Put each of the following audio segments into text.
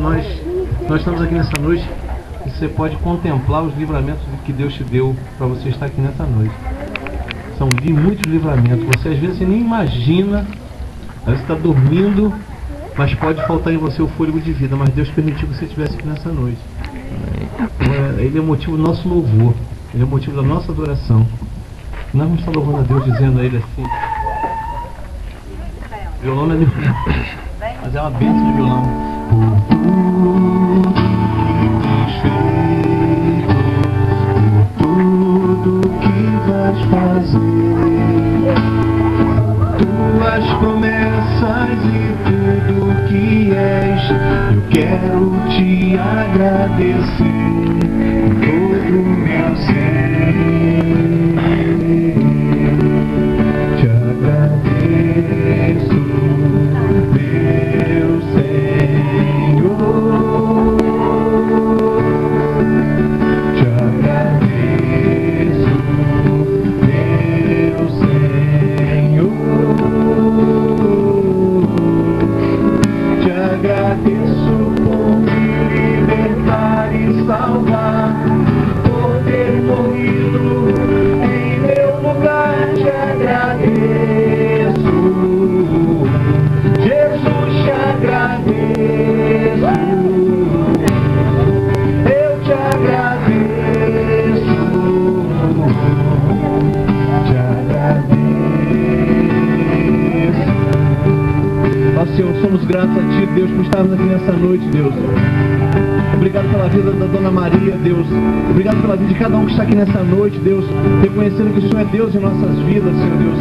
nós estamos aqui nessa noite e você pode contemplar os livramentos que Deus te deu para você estar aqui nessa noite. São muitos livramentos. Você às vezes nem imagina, às vezes está dormindo, mas pode faltar em você o fôlego de vida, mas Deus permitiu que você estivesse aqui nessa noite. Ele é o motivo do nosso louvor, Ele é o motivo da nossa adoração. Nós vamos estar louvando a Deus, dizendo a Ele assim: violão não é meu, mas é uma bênção de violão. Tudo que vais fazer, tuas promessas e tudo que és, eu quero te agradecer com todo o meu ser. Te agradeço, meu Senhor. Te agradeço, meu Senhor. Te agradeço por me libertar e salvar, por ter morrido em meu lugar. Te agradeço, Jesus, te agradeço. Eu te agradeço, te agradeço. Ó Senhor, somos gratos a Ti, Deus, por estarmos aqui nessa noite, Deus. Obrigado pela vida da Dona Maria, Deus. Obrigado pela vida de cada um que está aqui nessa noite, Deus. Reconhecendo que o Senhor é Deus em nossas vidas, Senhor Deus.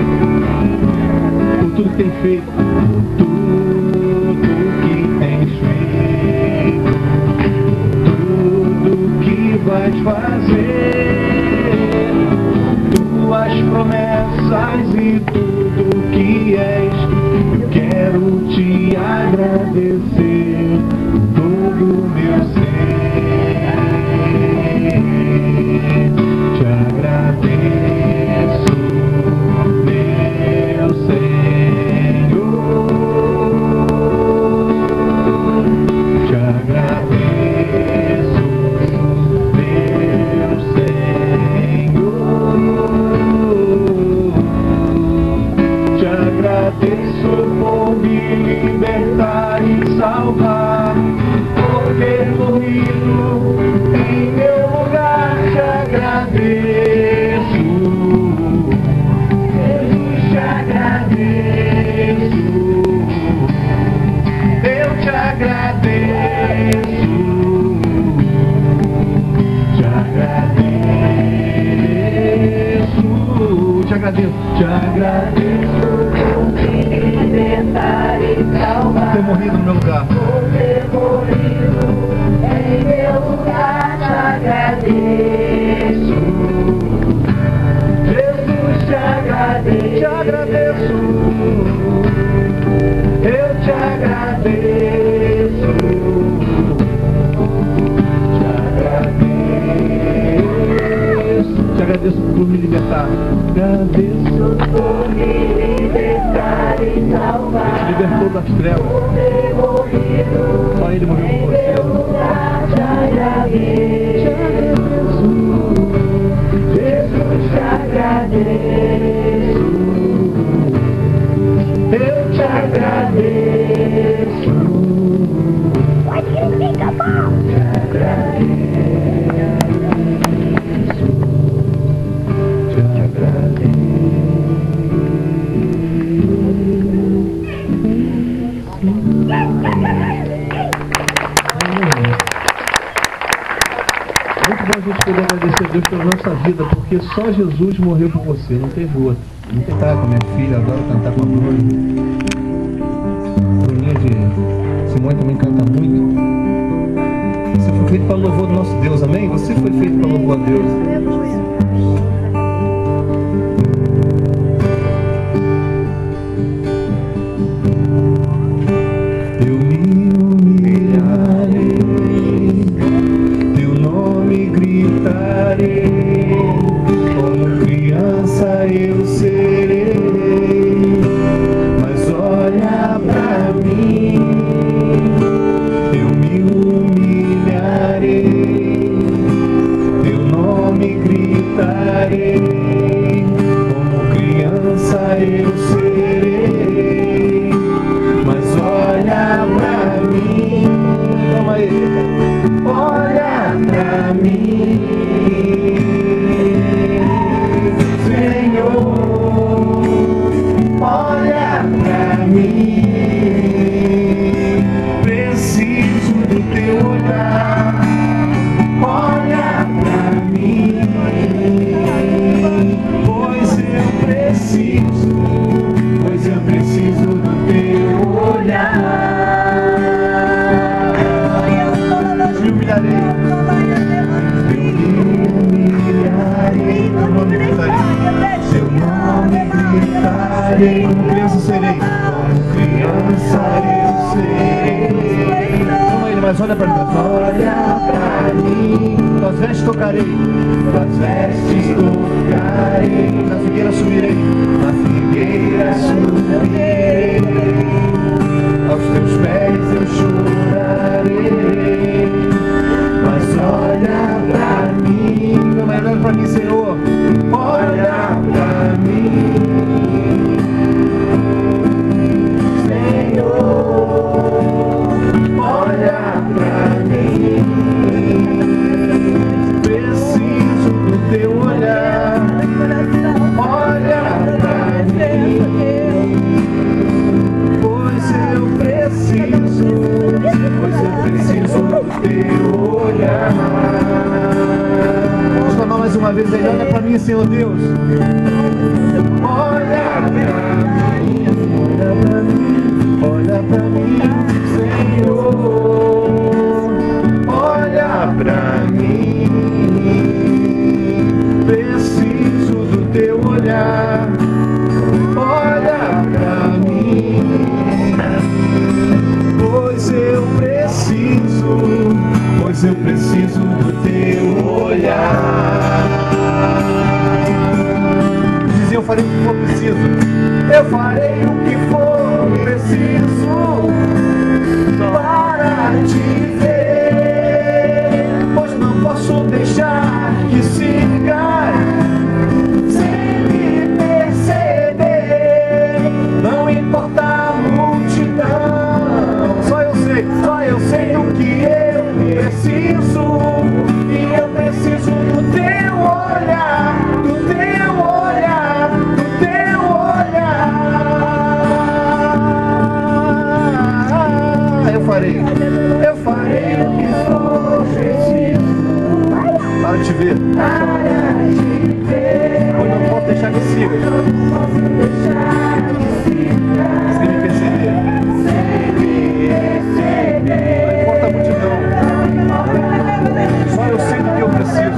Por tudo que tem feito. Tudo que tens feito, tudo que vais fazer, tuas promessas e tudo que és, eu quero te agradecer com todo o meu ser. Te agradeço, meu Senhor. Te agradeço, meu Senhor. Te agradeço por me libertar e salvar, por ter morrido em meu lugar. Te agradeço, Jesus, te agradeço. Eu te agradeço, te agradeço, te agradeço, te agradeço por me libertar e salvar, Ter morrido no meu lugar. por ter morrido em meu lugar. Te agradeço, Jesus, te agradeço, te agradeço. Eu te agradeço, te agradeço. Te agradeço por me libertar. Agradeço por me libertar e Te salvar, libertou das trevas. por ter morrido Só Ele morreu em por meu você. lugar. Te agradeço, Jesus, te agradeço. Eu te agradeço, te agradeço, te agradeço. Muito bom a gente poder agradecer a Deus pela nossa vida, porque só Jesus morreu por você, não teve outro. Não tem cantar com a minha filha, adoro cantar com a Bruna. Bruninha de Simone também canta muito. Você foi feito para louvor do nosso Deus, amém? Você foi feito para louvor a Deus. Eu me humilharei, teu nome gritarei, como criança eu serei, mas olha pra mim. Eu me mas olha pra mim. Olha pra mim. Tuas vestes tocarei. Tuas vestes tocarei. Na figueira subirei. Na figueira subirei. Aos teus pés eu chorarei. Mas olha pra mim. Mas olha pra mim, Senhor. Olha pra mim, Senhor. Olha pra mim. Preciso do teu olhar. Olha pra mim, pois eu preciso do teu olhar. Vamos tomar mais uma vez aí. Olha pra mim, Senhor Deus. Olha pra mim, olha pra mim, olha pra mim, Senhor. Olha pra mim. Preciso do teu olhar. Olha pra mim, pois eu preciso do teu olhar. Dizia, eu farei o que for preciso. Eu farei o que for preciso para te ver, pois não posso deixar que sigas sem me perceber. Não importa a multidão, só eu sei o que eu preciso. E eu preciso do teu olhar, do teu olhar, do teu olhar. Eu farei o que for preciso para te ver. Pois não posso deixar que sigas sem me perceber. Não importa a multidão, só eu sei do que eu preciso.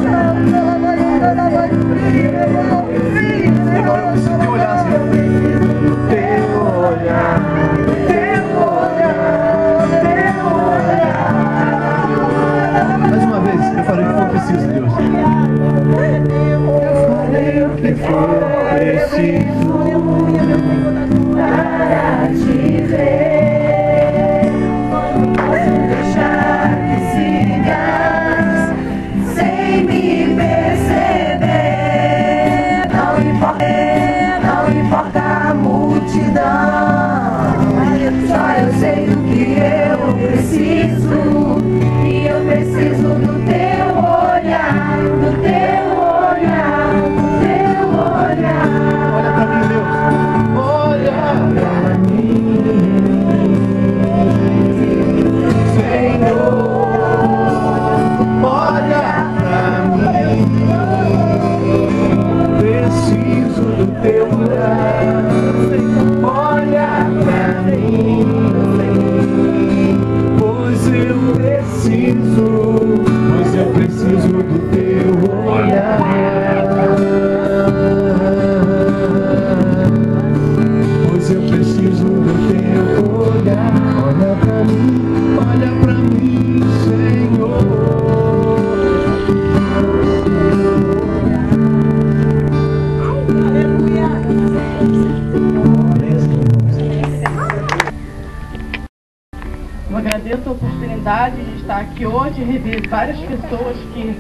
E agora eu preciso te olhar, Senhor. Teu olhar, teu olhar, teu olhar. Mais uma vez, eu farei o que for preciso, Deus. Eu farei o que for preciso para te ver. Não posso deixar que sigas sem me perceber. Não importa a multidão, só eu sei do que eu preciso. E eu preciso do teu olhar, do teu olhar, do teu olhar. Olha pra mim, Deus. Olha pra mim, Senhor. Olha pra mim. Preciso do teu olhar. Olha pra mim, pois eu preciso do teu olhar. Pois eu preciso do teu olhar. Olha pra mim, Senhor. Eu agradeço a oportunidade de estar aqui hoje e rever várias pessoas que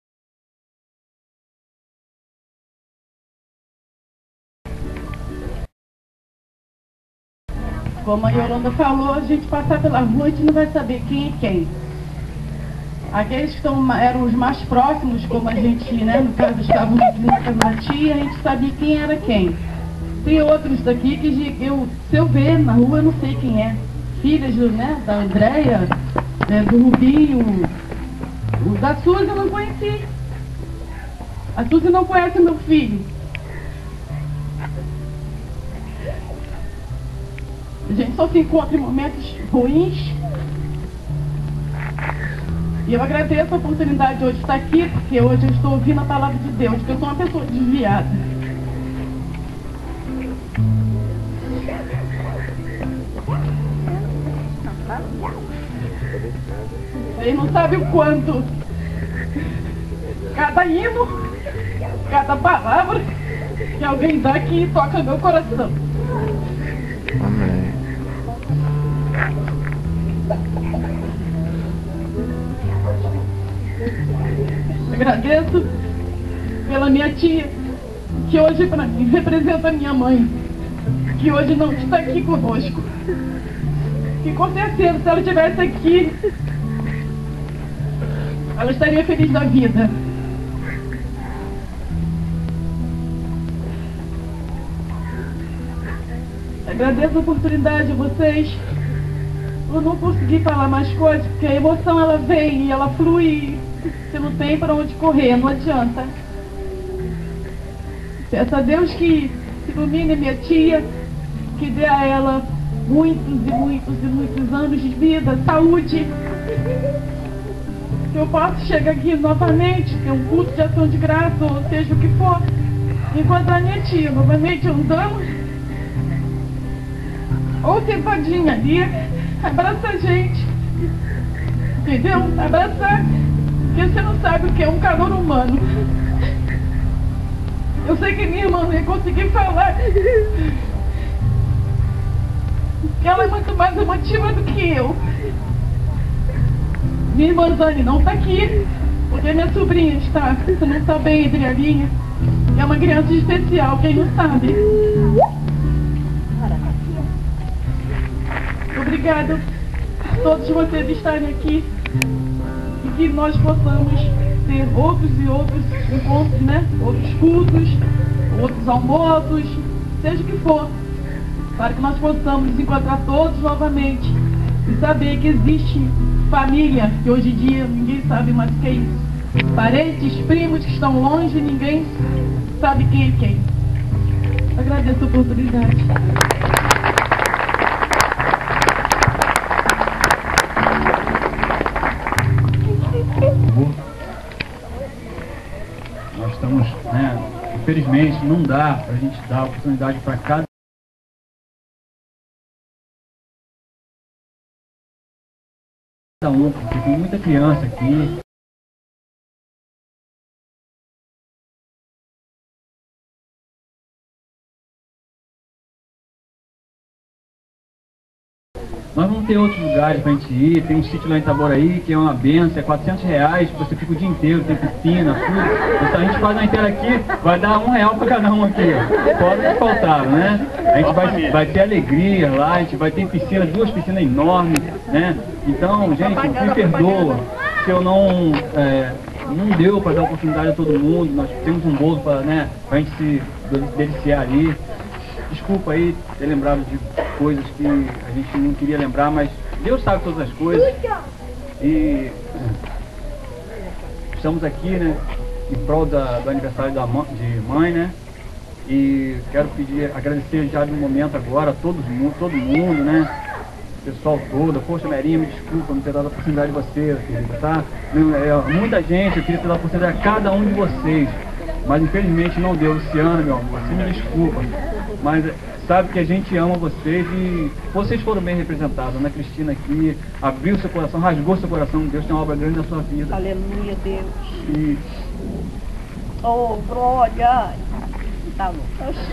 como a Yolanda falou, a gente passar pela rua, a gente não vai saber quem é quem. Aqueles que eram os mais próximos, como a gente, né, no caso, estavam aqui na Camatia, a gente sabia quem era quem. Tem outros daqui que se eu ver na rua, eu não sei quem é. Filhas, né, da Andréia, do Rubinho, da Suzy eu não conheci. A Suzy não conhece meu filho. A gente só se encontra em momentos ruins. E eu agradeço a oportunidade de hoje estar aqui, porque hoje eu estou ouvindo a palavra de Deus, porque eu sou uma pessoa desviada. Vocês não sabem o quanto cada hino, cada palavra que alguém dá aqui toca meu coração. Amém. Agradeço pela minha tia, que hoje para mim representa a minha mãe, que hoje não está aqui conosco. E com certeza, se ela estivesse aqui, ela estaria feliz da vida. Agradeço a oportunidade a vocês. Eu não consegui falar mais coisas, porque a emoção ela vem e ela flui. Você não tem para onde correr, não adianta. Peço a Deus que ilumine minha tia, que dê a ela muitos e muitos e muitos anos de vida, saúde. Que eu possa chegar aqui novamente, ter um culto de ação de graça, ou seja o que for, encontrar minha tia novamente andando, ou sentadinha ali, abraça a gente, entendeu? Abraçar, porque você não sabe o que é um calor humano. Eu sei que minha irmã não ia conseguir falar, porque ela é muito mais emotiva do que eu. Minha irmã Zane não está aqui, porque minha sobrinha está, você não está bem, Adrianinha. É uma criança especial, quem não sabe. Obrigada a todos vocês estarem aqui e que nós possamos ter outros e outros encontros, né? Outros cultos, outros almoços, seja o que for, para que nós possamos nos encontrar todos novamente e saber que existe família, que hoje em dia ninguém sabe mais o que é isso. Parentes, primos que estão longe, ninguém sabe quem é quem. Agradeço a oportunidade. Nós estamos, infelizmente não dá para a gente dar oportunidade para cada um, porque tem muita criança aqui. Nós vamos ter outros lugares pra gente ir, tem um sítio lá em Itaboraí, que é uma benção, é R$400, você fica o dia inteiro, tem piscina, tudo. Então a gente faz uma inteira aqui, vai dar R$1 pra cada um aqui, ó. Fora que faltaram, né? A gente vai ter alegria lá, a gente vai ter piscina, 2 piscinas enormes, né? Então, gente, me perdoa se eu não deu para dar oportunidade a todo mundo, nós temos um bolo para a gente se deliciar ali. Desculpa aí ter lembrado de coisas que a gente não queria lembrar, mas Deus sabe todas as coisas. E estamos aqui, né, em prol do aniversário de mãe, né? E quero agradecer já no momento agora a todo mundo, né? O pessoal todo. Poxa, Merinha, me desculpa não ter dado a oportunidade de você, querida, tá? Muita gente, eu queria ter dado a oportunidade a cada um de vocês, mas infelizmente não deu. Luciana, meu amor, você me desculpa, mas sabe que a gente ama vocês e vocês foram bem representados. Ana Cristina aqui abriu seu coração, rasgou seu coração. Deus tem uma obra grande na sua vida. Aleluia, Deus. E oh, glória. Tá bom.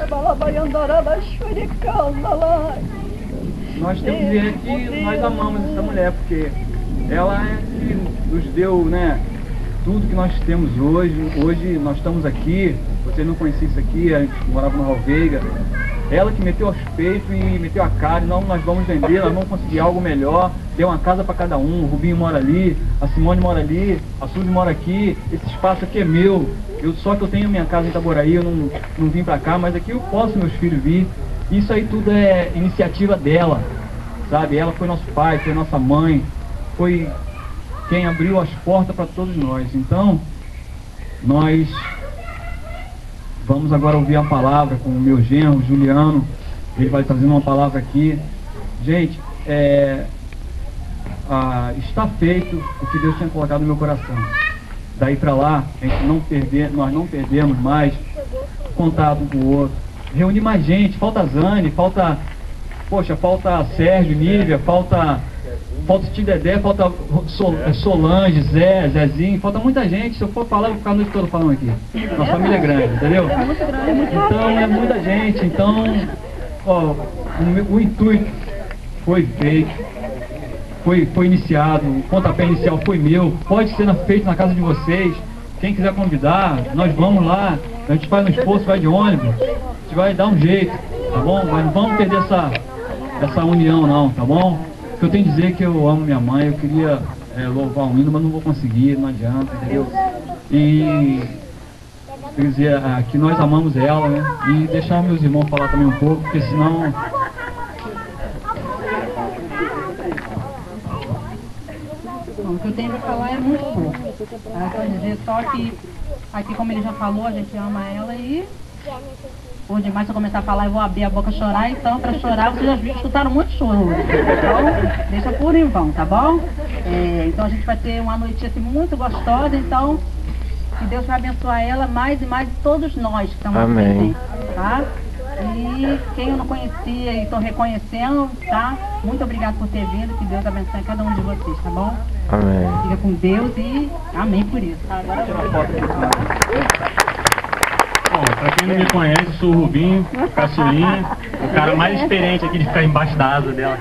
nós temos que dizer que nós amamos essa mulher, porque ela é que nos deu, né, tudo que nós temos hoje. Hoje nós estamos aqui, vocês não conheciam isso aqui, a gente morava no Alveiga. Ela que meteu aos peitos e meteu a cara, não, nós vamos vender, nós vamos conseguir algo melhor, deu uma casa para cada um, o Rubinho mora ali, a Simone mora ali, a Suzy mora aqui, esse espaço aqui é meu, só que eu tenho minha casa em Itaboraí, eu não vim para cá, mas aqui eu posso meus filhos vir. Isso aí tudo é iniciativa dela, sabe? Ela foi nosso pai, foi nossa mãe, foi quem abriu as portas para todos nós. Então, nós vamos agora ouvir a palavra com o meu genro, Juliano. Ele vai trazendo uma palavra aqui. Gente, está feito o que Deus tinha colocado no meu coração. Daí para lá, nós não perdemos mais contato um com o outro. Reunir mais gente, falta Zane, falta Sérgio, Nívia, falta falta Tio Dedé, falta Solange, Zezinho, falta muita gente. Se eu for falar, eu vou ficar a noite toda falando aqui. Nossa família é grande, entendeu? Então é muita gente. Então, ó, o intuito foi feito, foi iniciado, o pontapé inicial foi meu, pode ser feito na casa de vocês. Quem quiser convidar, nós vamos lá, a gente faz um esforço, vai de ônibus, a gente vai dar um jeito, tá bom? Mas não vamos perder essa união não, tá bom? Eu tenho que dizer que eu amo minha mãe, eu queria louvar um hino, mas não vou conseguir, não adianta, entendeu? E quer dizer, que nós amamos ela, né? E deixar meus irmãos falar também um pouco, porque senão... O que eu tenho para falar é muito pouco. Quer dizer só que, aqui como ele já falou, a gente ama ela e por demais se eu começar a falar eu vou abrir a boca e chorar, então para chorar vocês já escutaram muito choro. Então, deixa por em vão, tá bom? Então a gente vai ter uma noitinha assim muito gostosa, então que Deus vai abençoar ela mais e mais todos nós que estamos aqui presentes, tá? E quem eu não conhecia e estou reconhecendo, tá? Muito obrigado por ter vindo, que Deus abençoe cada um de vocês, tá bom? Amém. Fica com Deus e amém por isso. Agora bom, pra quem não me conhece, sou o Rubinho, caçulinha, o cara mais experiente aqui de ficar embaixo da asa dela.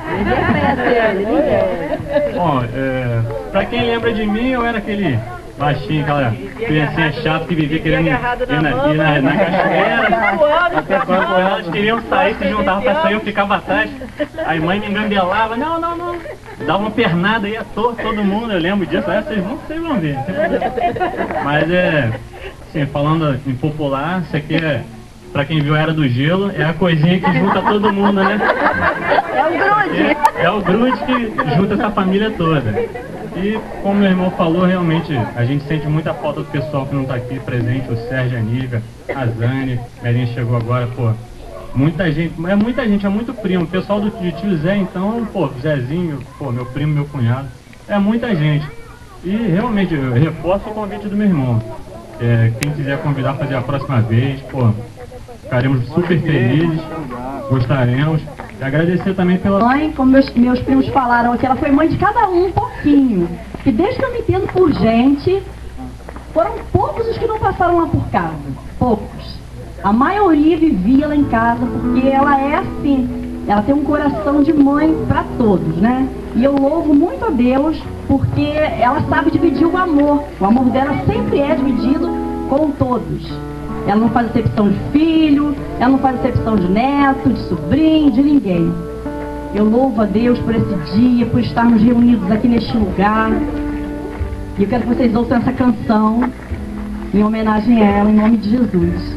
Bom, pra quem lembra de mim, eu era aquele baixinho, aquela criancinha chata que vivia querendo ir na cachoeira. Até quando elas queriam sair, se juntavam pra sair, eu ficava atrás. Aí mãe me engambelava, não. Dava uma pernada aí à toa, todo mundo, eu lembro disso. Aí vocês vão ver. Mas assim, falando em popular, isso aqui pra quem viu a Era do Gelo, é a coisinha que junta todo mundo, né? É o grude. É o grude que junta essa família toda. E como meu irmão falou, realmente a gente sente muita falta do pessoal que não tá aqui presente, o Sérgio, a Nívia, a Zane, a Melinha chegou agora, pô. Muita gente, é muito primo. O pessoal do tio Zé, então, pô, Zezinho, pô, meu primo, meu cunhado, é muita gente. E realmente, eu reforço o convite do meu irmão. Quem quiser convidar a fazer a próxima vez, pô, ficaremos super felizes, gostaremos. E agradecer também pela... Mãe, como meus primos falaram aqui, ela foi mãe de cada um pouquinho. E desde que eu me entendo por gente, foram poucos os que não passaram lá por casa. Poucos. A maioria vivia lá em casa, porque ela é assim. Ela tem um coração de mãe para todos, né? E eu louvo muito a Deus, porque ela sabe dividir o amor. O amor dela sempre é dividido com todos. Ela não faz acepção de filho, ela não faz acepção de neto, de sobrinho, de ninguém. Eu louvo a Deus por esse dia, por estarmos reunidos aqui neste lugar. E eu quero que vocês ouçam essa canção em homenagem a ela, em nome de Jesus.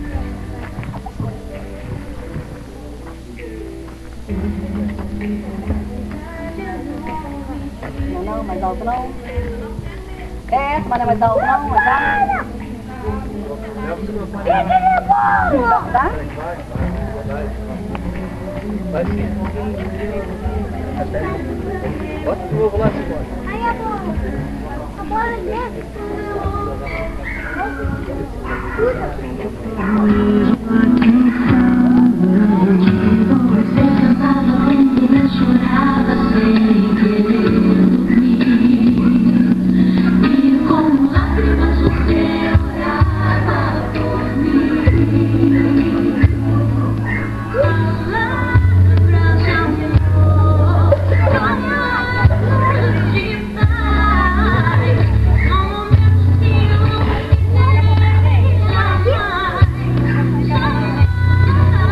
Não, mais alto não. Mas não é mais alto não, mas tá? Tá? Vai sim. Bota de novo lá, Simone. Aí, amor. Agora mesmo. Você cantava comigo, eu chorava sem querer dormir. E com lágrimas você orava por mim. Palavras de amor, palavras de paz. São momentos que eu não jamais, jamais.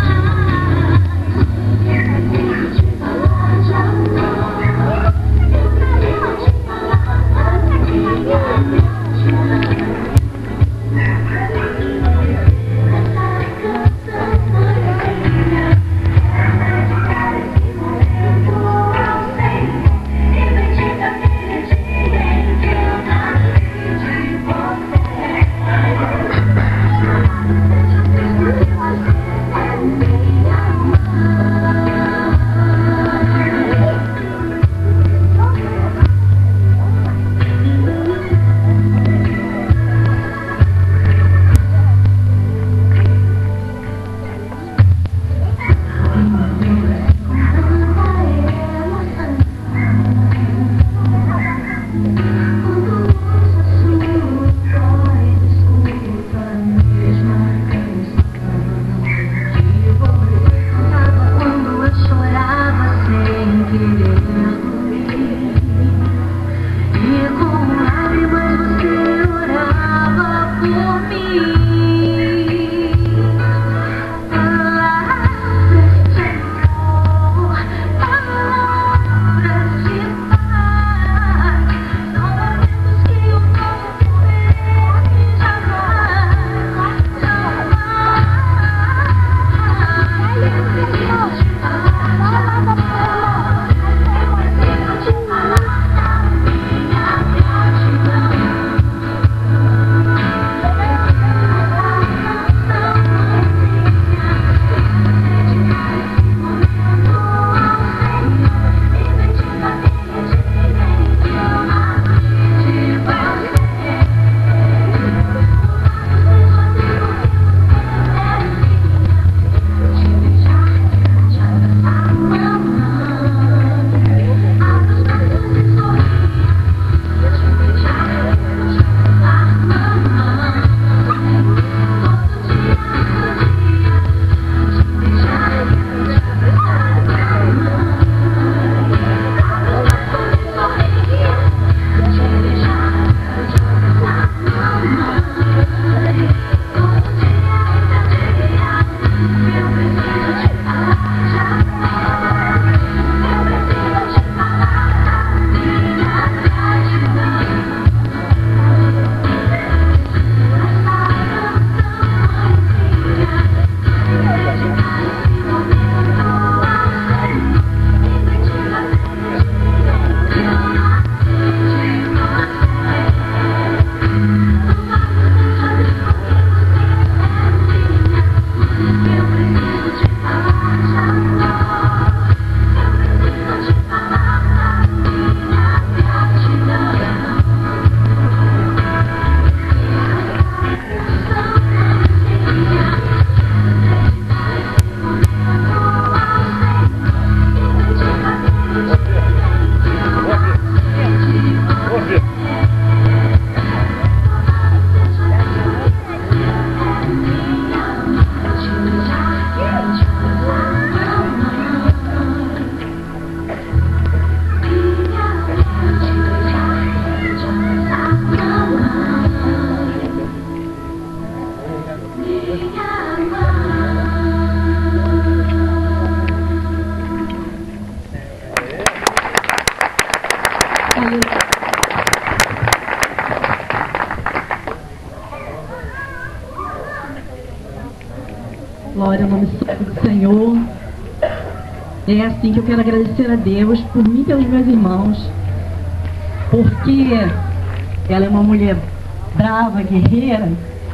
Glória ao nome santo do Senhor. É assim que eu quero agradecer a Deus por mim e pelos meus irmãos, porque ela é uma mulher brava, guerreira.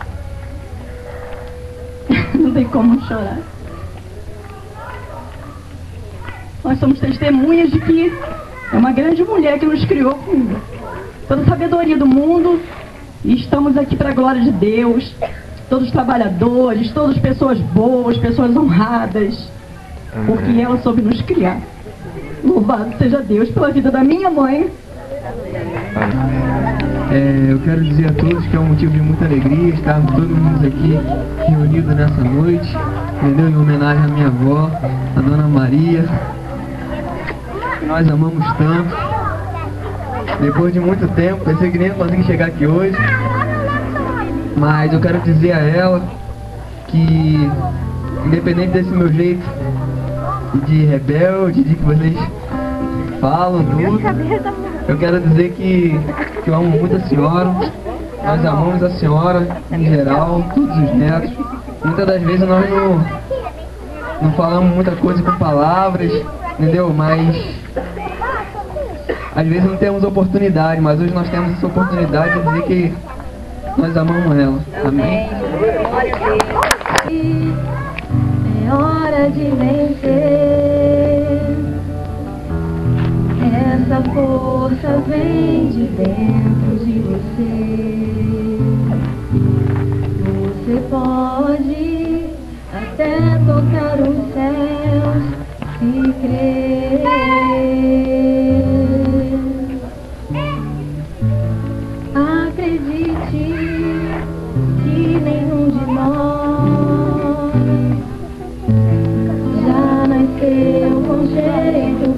Não tem como chorar. Nós somos testemunhas de que é uma grande mulher que nos criou com toda a sabedoria do mundo e estamos aqui para a glória de Deus. Todos trabalhadores, todas pessoas boas, pessoas honradas, porque ela soube nos criar. Louvado seja Deus pela vida da minha mãe. Eu quero dizer a todos que é um motivo de muita alegria estarmos todos mundo aqui reunidos nessa noite, entendeu? Em homenagem à minha avó, a Dona Maria, que nós amamos tanto. Depois de muito tempo, pensei que nem ia conseguir chegar aqui hoje, mas eu quero dizer a ela que, independente desse meu jeito de rebelde, de que vocês falam tudo, eu quero dizer que eu amo muito a senhora. Nós amamos a senhora em geral, todos os netos. Muitas das vezes nós não falamos muita coisa com palavras, entendeu? Mas às vezes não temos oportunidade, mas hoje nós temos essa oportunidade de dizer que nós amamos ela. Amém? É hora de vencer. Essa força vem de dentro de você. Você pode até tocar os céus se crer. Acredite que nenhum de nós já nasceu com jeito